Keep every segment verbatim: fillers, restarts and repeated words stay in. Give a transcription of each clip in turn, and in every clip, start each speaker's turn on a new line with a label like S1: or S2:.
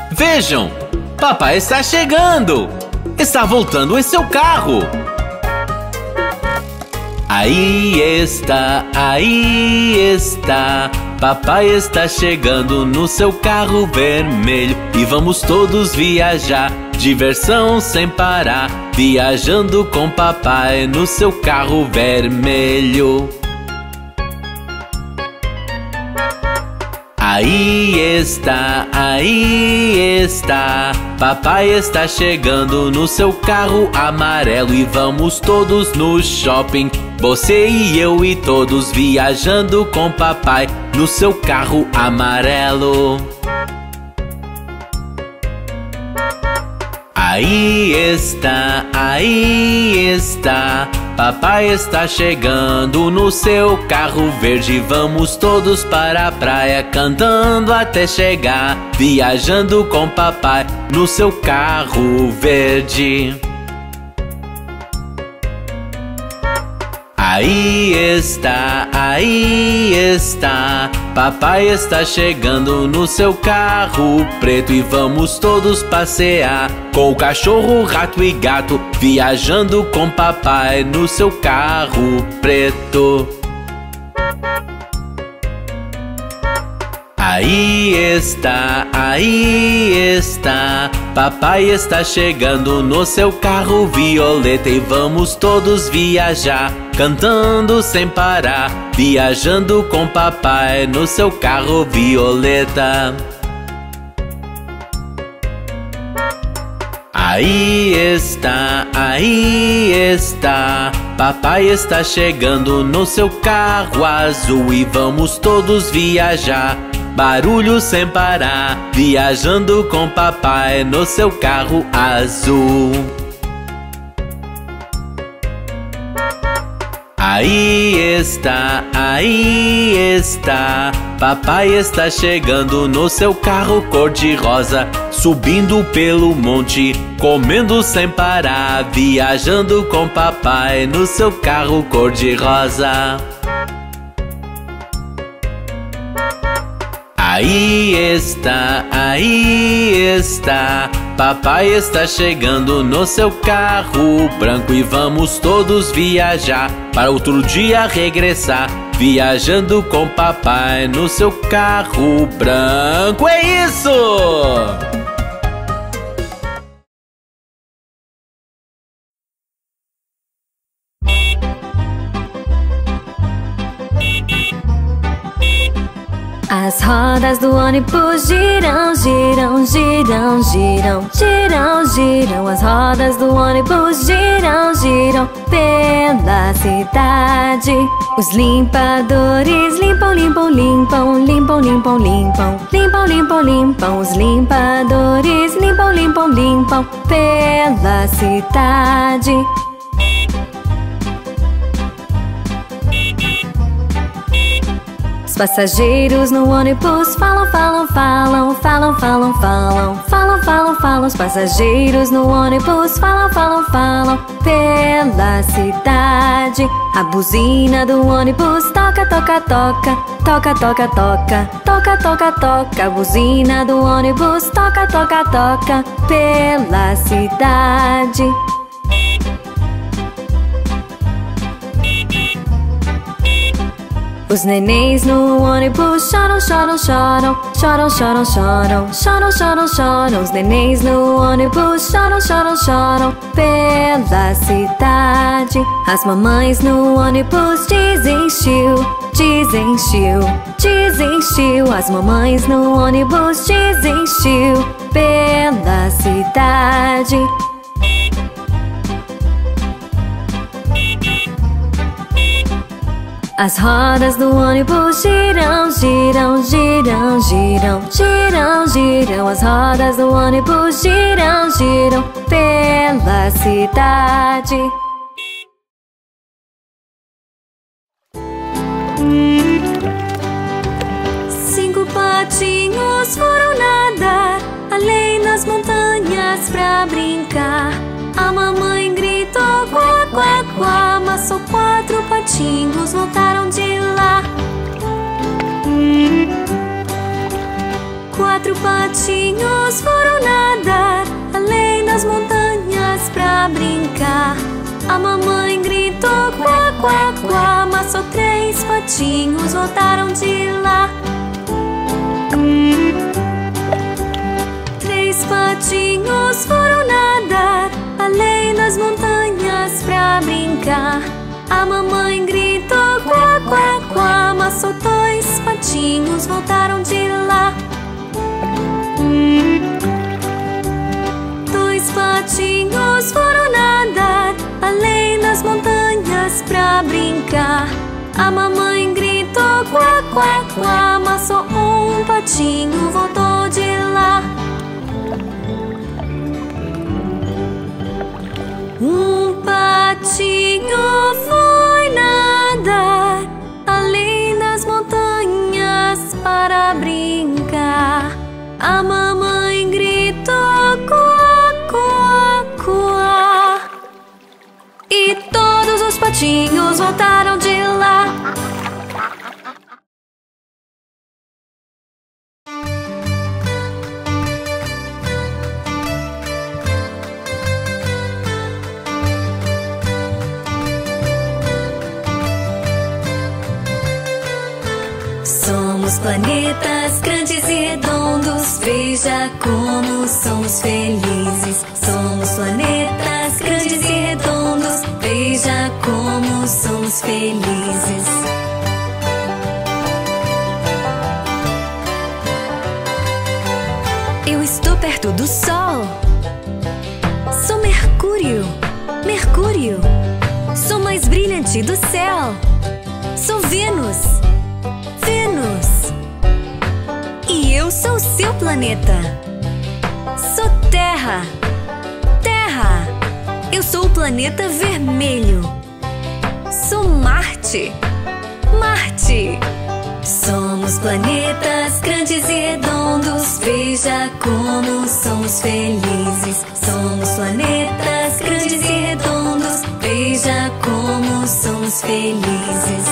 S1: Vejam, papai está chegando! Está voltando em seu carro! Aí está, aí está, papai está chegando no seu carro vermelho e vamos todos viajar, diversão sem parar, viajando com papai no seu carro vermelho. Aí está, aí está, papai está chegando no seu carro amarelo e vamos todos no shopping. Você e eu e todos viajando com papai no seu carro amarelo. Aí está, aí está, papai está chegando no seu carro verde. Vamos todos para a praia cantando até chegar, viajando com papai no seu carro verde. Aí está, aí está, papai está chegando no seu carro preto e vamos todos passear com o cachorro, rato e gato, viajando com papai no seu carro preto. Aí está, aí está, papai está chegando no seu carro violeta e vamos todos viajar, cantando sem parar, viajando com papai no seu carro violeta. Aí está, aí está, papai está chegando no seu carro azul e vamos todos viajar, barulho sem parar, viajando com papai no seu carro azul. Aí está, aí está, papai está chegando no seu carro cor-de-rosa, subindo pelo monte, comendo sem parar, viajando com papai no seu carro cor-de-rosa. Aí está, aí está, papai está chegando no seu carro branco e vamos todos viajar, para outro dia regressar, viajando com papai no seu carro branco. É isso!
S2: As rodas do ônibus giram, giram, giram, giram, giram, giram. As rodas do ônibus giram, giram pela cidade. Os limpadores limpam, limpam, limpam, limpam, limpam, limpam, limpam, limpam, limpam. Os limpadores limpam, limpam, limpam pela cidade. Os passageiros no ônibus falam, falam, falam, falam, falam, falam, falam, falam, falam. Os passageiros no ônibus falam, falam, falam pela cidade. A buzina do ônibus toca, toca, toca, toca, toca, toca, toca, toca, toca. A buzina do ônibus toca, toca, toca pela cidade. Os nenéns no ônibus choram, choram, choram, choram, choram, choram, choram, choram, choram. Os nenéns no ônibus choram, choram, choram pela cidade. As mamães no ônibus dizem xiu, dizem xiu, dizem xiu. As mamães no ônibus dizem xiu pela cidade. As rodas do ônibus giram, giram, giram, giram, giram, giram. As rodas do ônibus giram, giram pela cidade. Cinco patinhos foram nadar além nas montanhas pra brincar. A mamãe gritou quá, quá, quá, mas só quatro patinhos voltaram de lá. Quatro patinhos foram nadar além das montanhas pra brincar. A mamãe gritou quá, quá, quá, mas só três patinhos voltaram de lá. Três patinhos foram nadar além das montanhas pra brincar. A mamãe gritou quá, quá, quá, mas só dois patinhos voltaram de lá. Dois patinhos foram nadar além das montanhas pra brincar. A mamãe gritou quá, quá, quá, mas só um patinho voltou de lá. Um patinho foi nadar além das montanhas para brincar. A mamãe gritou quá, quá, quá, e todos os patinhos voltaram de lá. Somos planetas grandes e redondos, veja como somos felizes. Somos planetas grandes e redondos, veja como somos felizes. Eu estou perto do Sol. Sou Mercúrio, Mercúrio. Sou mais brilhante do céu. Sou Vênus, Vênus. E eu sou seu planeta. Sou Terra, Terra. Eu sou o planeta vermelho. Sou Marte, Marte. Somos planetas grandes e redondos, veja como somos felizes. Somos planetas grandes e redondos, veja como somos felizes.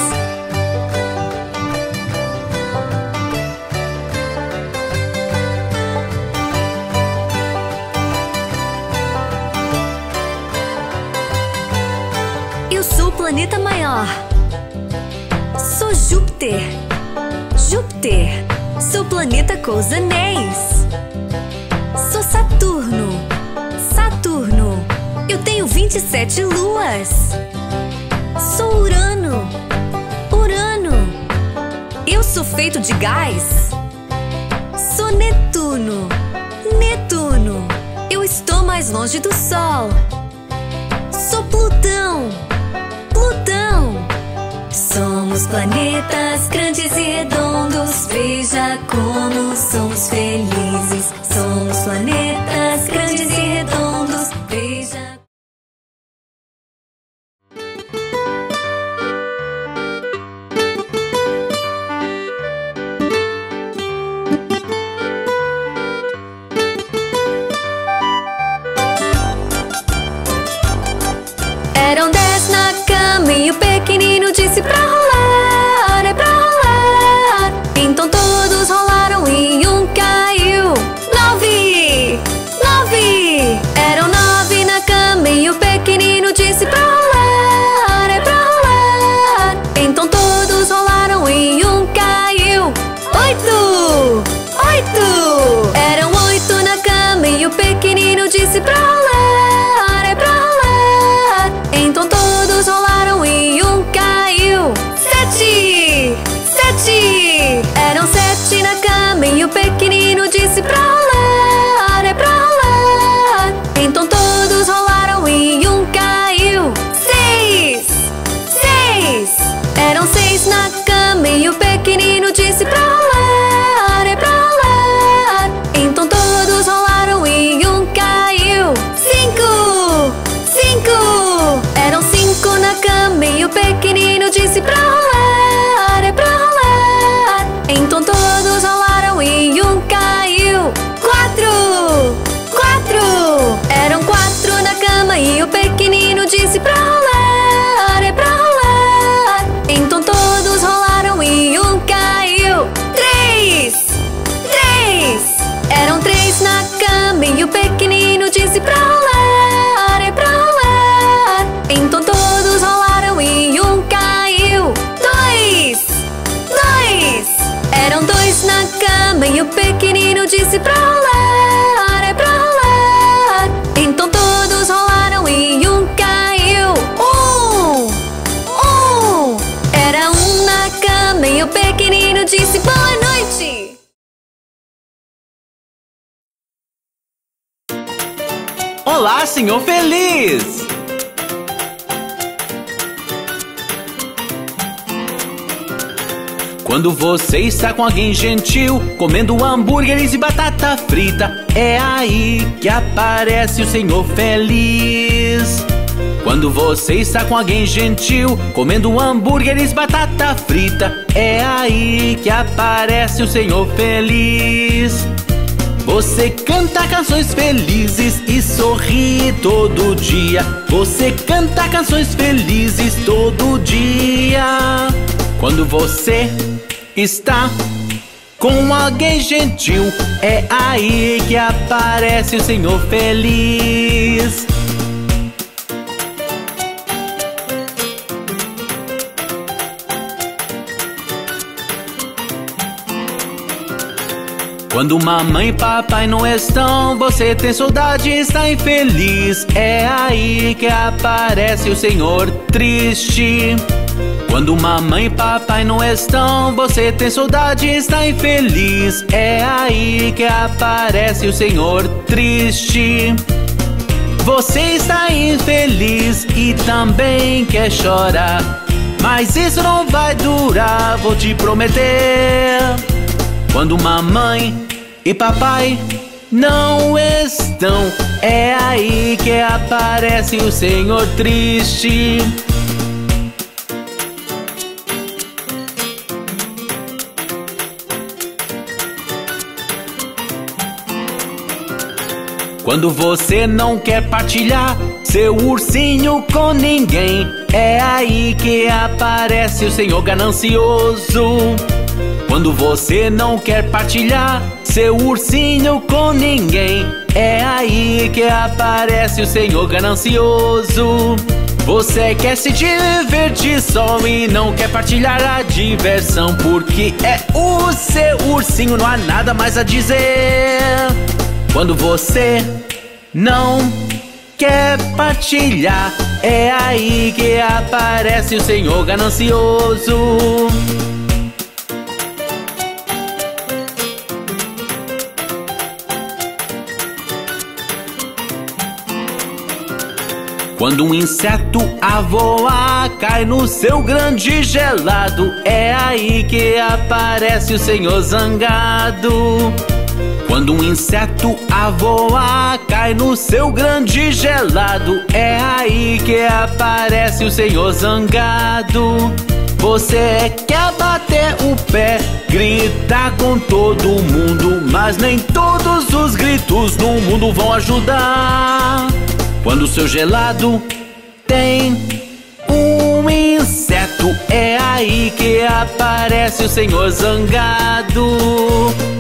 S2: Eu sou o planeta maior. Sou Júpiter, Júpiter. Sou o planeta com os anéis. Sou Saturno, Saturno. Eu tenho vinte e sete luas. Sou Urano, Urano. Eu sou feito de gás. Sou Netuno, Netuno. Eu estou mais longe do Sol. Sou Plutão, Plutão. Somos planetas grandes e redondos, veja como somos felizes. Somos planetas grandes e redondos, veja. Eram dez na cama e o pequenino disse pra rolar, é pra rolar. Então todos rolaram e um caiu. Nove, nove. Eram nove na cama e o pequenino disse pra rolar, é pra rolar. Então todos rolaram e um caiu. Oito, oito. Eram oito na cama e o pequenino disse pra rolar, é pra rolar. Então todos rolaram e um caiu. Sete, sete. Eram sete na cama e o pequenino disse pra rolar, é pra rolar. Então todos rolaram e um caiu. Seis, seis. Eram seis na cama e o pequenino disse pra rolar, é pra rolar. Então todos rolaram e um caiu. Cinco, cinco. Eram cinco na cama e o pequenino disse pra rolar, é pra rolar. Então todos rolaram e um caiu.
S1: Olá, senhor feliz! Quando você está com alguém gentil, comendo hambúrgueres e batata frita, é aí que aparece o senhor feliz. Quando você está com alguém gentil, comendo hambúrgueres, batata frita, é aí que aparece o senhor feliz. Você canta canções felizes e sorri todo dia. Você canta canções felizes todo dia. Quando você está com alguém gentil, é aí que aparece o senhor feliz. Quando mamãe e papai não estão, você tem saudade e está infeliz. É aí que aparece o senhor triste. Quando mamãe e papai não estão, você tem saudade e está infeliz. É aí que aparece o senhor triste. Você está infeliz e também quer chorar, mas isso não vai durar, vou te prometer. Quando mamãe e papai não estão, é aí que aparece o senhor triste. Quando você não quer partilhar seu ursinho com ninguém, é aí que aparece o senhor ganancioso. Quando você não quer partilhar seu ursinho com ninguém, é aí que aparece o senhor ganancioso. Você quer se divertir só e não quer partilhar a diversão, porque é o seu ursinho, não há nada mais a dizer. Quando você não quer partilhar, é aí que aparece o senhor ganancioso. Quando um inseto a voar cai no seu grande gelado, é aí que aparece o senhor zangado. Quando um inseto a voar cai no seu grande gelado, é aí que aparece o senhor zangado. Você quer bater o pé, gritar com todo mundo, mas nem todos os gritos no mundo vão ajudar. Quando o seu gelado tem um inseto, é aí que aparece o senhor zangado.